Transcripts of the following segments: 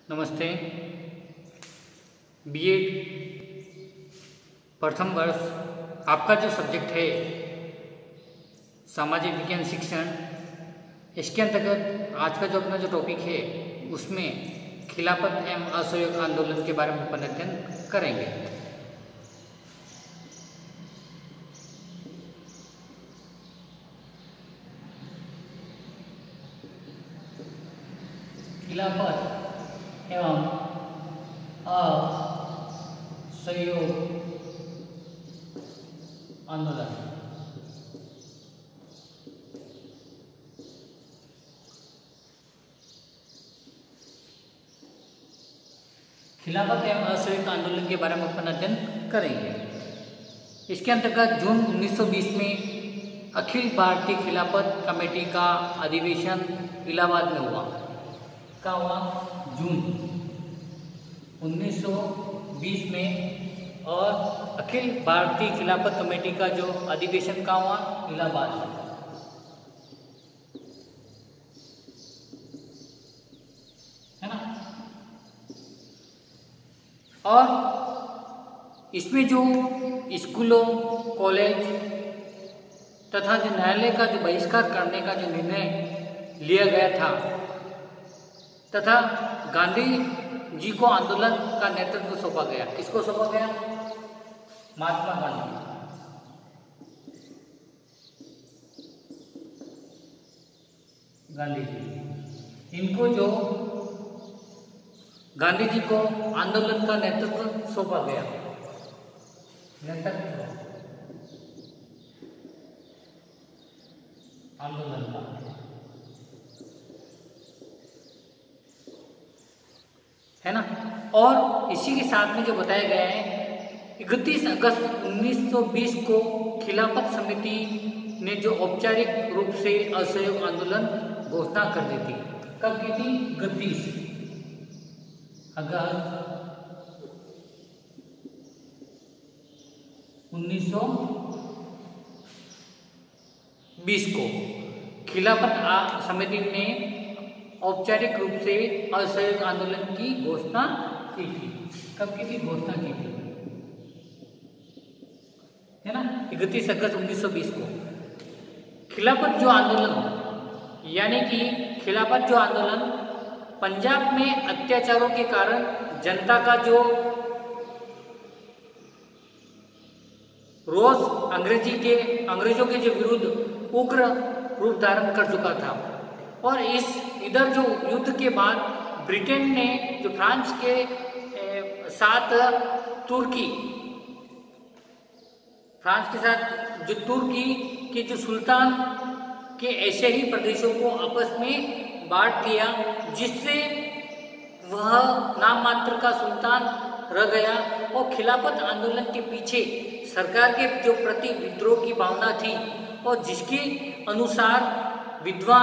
नमस्ते। बीएड प्रथम वर्ष आपका जो सब्जेक्ट है सामाजिक विज्ञान शिक्षण, इसके अंतर्गत आज का जो अपना जो टॉपिक है उसमें खिलाफत एवं असहयोग आंदोलन के बारे में अपन अध्ययन करेंगे। खिलाफत एवं असहयोग आंदोलन। खिलाफत एवं असहयोग आंदोलन के बारे में अपन अध्ययन करेंगे। इसके अंतर्गत जून 1920 में अखिल भारतीय खिलाफत कमेटी का अधिवेशन इलाहाबाद में हुआ। क्या हुआ? जून 1920 में। और अखिल भारतीय खिलाफत कमेटी का जो अधिवेशन कहाँ हुआ? इलाहाबाद में। है ना? और इसमें जो स्कूलों, कॉलेज तथा जो न्यायालय का जो बहिष्कार करने का जो निर्णय लिया गया था तथा गांधी जी को आंदोलन का नेतृत्व सौंपा गया। किसको सौंपा गया? महात्मा गांधी जी। इनको जो गांधी जी को आंदोलन का नेतृत्व सौंपा गया। नेतृत्व आंदोलन का। है ना? और इसी के साथ में जो बताया गया है 31 अगस्त 1920 को खिलाफत समिति ने जो औपचारिक रूप से असहयोग आंदोलन घोषणा कर दी थी। कब की थी? 31 अगस्त 1920 को खिलाफत समिति ने औपचारिक रूप से असहयोग आंदोलन की घोषणा की थी। कब की थी? घोषणा की थी, है ना? 31 अगस्त 1920 को। खिलाफत जो आंदोलन यानी कि खिलाफत जो आंदोलन पंजाब में अत्याचारों के कारण जनता का जो रोष अंग्रेजों के जो विरुद्ध उग्र रूप धारण कर चुका था। और इधर जो युद्ध के बाद ब्रिटेन ने जो फ्रांस के साथ तुर्की के जो सुल्तान के ऐसे ही प्रदेशों को आपस में बांट लिया, जिससे वह नाम मात्र का सुल्तान रह गया। और खिलाफत आंदोलन के पीछे सरकार के जो प्रति विद्रोह की भावना थी और जिसके अनुसार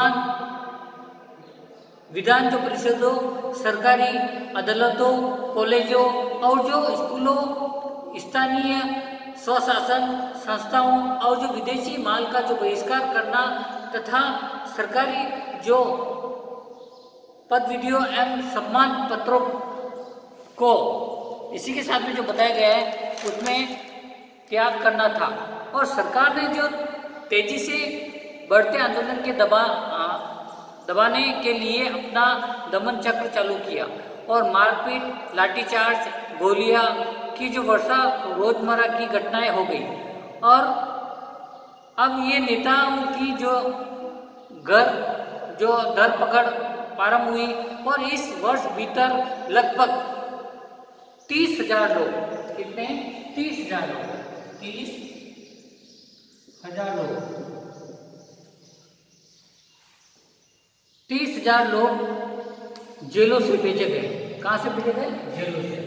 विधान जो परिषदों, सरकारी अदालतों, कॉलेजों और जो स्कूलों, स्थानीय स्वशासन संस्थाओं और जो विदेशी माल का जो बहिष्कार करना तथा सरकारी जो पदविधियों एवं सम्मान पत्रों को इसी के साथ में जो बताया गया है उसमें त्याग करना था। और सरकार ने जो तेजी से बढ़ते आंदोलन के दबाने के लिए अपना दमन चक्र चालू किया और मारपीट, लाठीचार्ज, गोलियां की जो वर्षा रोजमर्रा की घटनाएं हो गई। और अब ये नेताओं की जो धरपकड़ प्रारंभ हुई और इस वर्ष भीतर लगभग 30,000 लोग, कितने? 30,000 लोग, 30,000 लोग, 30,000 लोग जेलों से भेजे गए। कहां से भेजे गए? जेलों से।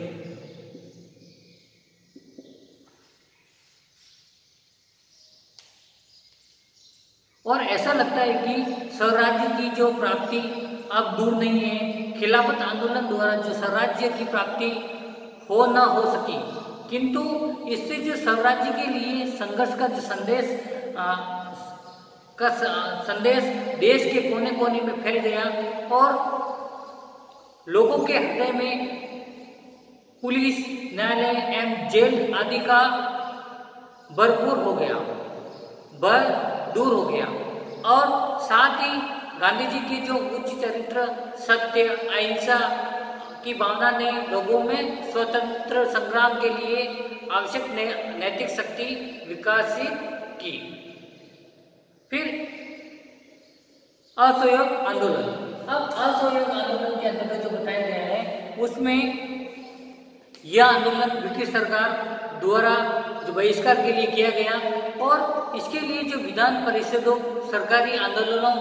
और ऐसा लगता है कि स्वराज्य की जो प्राप्ति अब दूर नहीं है। खिलाफत आंदोलन द्वारा जो स्वराज्य की प्राप्ति हो ना हो सकी, किंतु इससे जो स्वराज्य के लिए संघर्ष का जो संदेश देश के कोने कोने में फैल गया और लोगों के हृदय में पुलिस, न्यायालय एवं जेल आदि का भरपूर हो गया, भय दूर हो गया। और साथ ही गांधी जी की जो उच्च चरित्र, सत्य, अहिंसा की भावना ने लोगों में स्वतंत्र संग्राम के लिए आवश्यक नैतिक शक्ति विकसित की। फिर असहयोग आंदोलन। अब असहयोग आंदोलन के अंतर्गत जो बताया गया है उसमें यह आंदोलन ब्रिटिश सरकार द्वारा जो बहिष्कार के लिए किया गया और इसके लिए जो विधान परिषदों, सरकारी आंदोलनों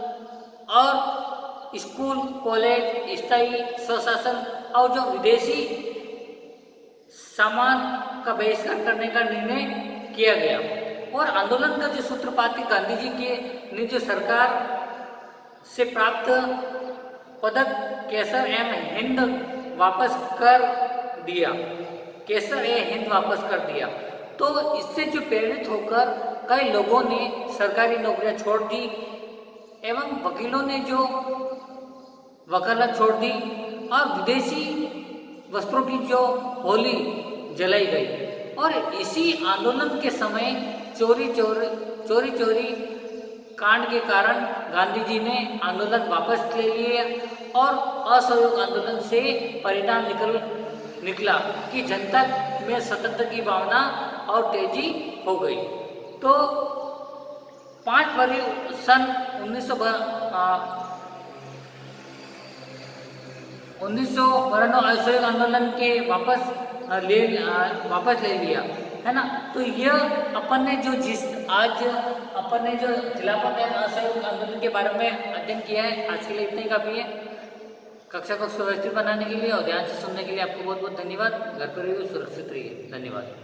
और स्कूल, कॉलेज, स्थायी स्वशासन और जो विदेशी सामान का बहिष्कार करने का निर्णय किया गया। और आंदोलन का जो सूत्रपात गांधी जी के ने जो सरकार से प्राप्त पदक केसर एवं हिंद वापस कर दिया, केसर ए हिंद वापस कर दिया। तो इससे जो प्रेरित होकर कई लोगों ने सरकारी नौकरियां छोड़ दी एवं वकीलों ने जो वकालत छोड़ दी और विदेशी वस्त्रों की जो होली जलाई गई। और इसी आंदोलन के समय चोरी चोरी कांड के कारण गांधी जी ने आंदोलन वापस ले लिए और असहयोग आंदोलन से परिणाम निकला कि जनता में स्वतंत्रता की भावना और तेजी हो गई। तो 5 फरवरी सन 1992 असहयोग आंदोलन के वापस ले लिया, है ना। तो यह अपन ने जो खिलाफत एवं असहयोग आंदोलन के बारे में अध्ययन किया है, आज के लिए इतना ही काफी है। कक्षा को सुव्यवस्थित बनाने के लिए और ध्यान से सुनने के लिए आपको बहुत बहुत धन्यवाद। घर पर रहिए, सुरक्षित रहिए। धन्यवाद।